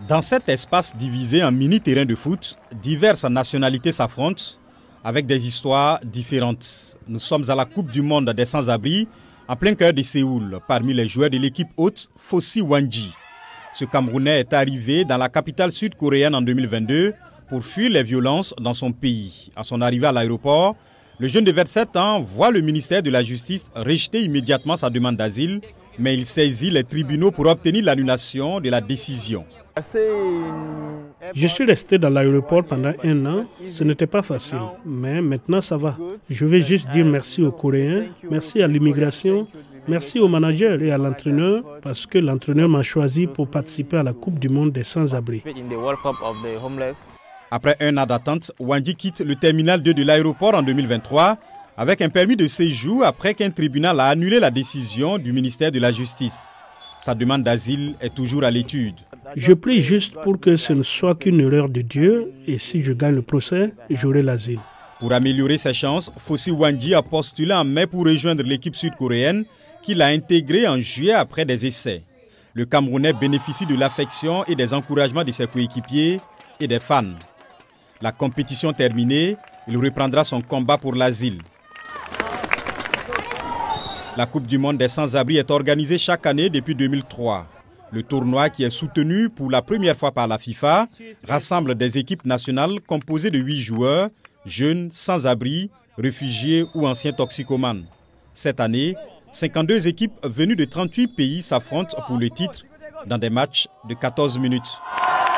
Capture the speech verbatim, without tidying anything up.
Dans cet espace divisé en mini-terrain de foot, diverses nationalités s'affrontent avec des histoires différentes. Nous sommes à la Coupe du Monde des sans-abri, en plein cœur de Séoul, parmi les joueurs de l'équipe hôte Fossy Hwangji. Ce Camerounais est arrivé dans la capitale sud-coréenne en deux mille vingt-deux pour fuir les violences dans son pays. À son arrivée à l'aéroport, le jeune de vingt-sept ans voit le ministère de la Justice rejeter immédiatement sa demande d'asile, mais il saisit les tribunaux pour obtenir l'annulation de la décision. Je suis resté dans l'aéroport pendant un an. Ce n'était pas facile, mais maintenant ça va. Je vais juste dire merci aux Coréens, merci à l'immigration, merci au manager et à l'entraîneur parce que l'entraîneur m'a choisi pour participer à la Coupe du Monde des sans-abri. Après un an d'attente, Hwangji quitte le terminal deux de l'aéroport en deux mille vingt-trois avec un permis de séjour après qu'un tribunal a annulé la décision du ministère de la Justice. Sa demande d'asile est toujours à l'étude. Je prie juste pour que ce ne soit qu'une erreur de Dieu et si je gagne le procès, j'aurai l'asile. Pour améliorer ses chances, Fossy Hwangji a postulé en mai pour rejoindre l'équipe sud-coréenne qu'il a intégrée en juillet après des essais. Le Camerounais bénéficie de l'affection et des encouragements de ses coéquipiers et des fans. La compétition terminée, il reprendra son combat pour l'asile. La Coupe du Monde des sans-abri est organisée chaque année depuis deux mille trois. Le tournoi, qui est soutenu pour la première fois par la FIFA, rassemble des équipes nationales composées de huit joueurs, jeunes, sans-abri, réfugiés ou anciens toxicomanes. Cette année, cinquante-deux équipes venues de trente-huit pays s'affrontent pour le titre dans des matchs de quatorze minutes.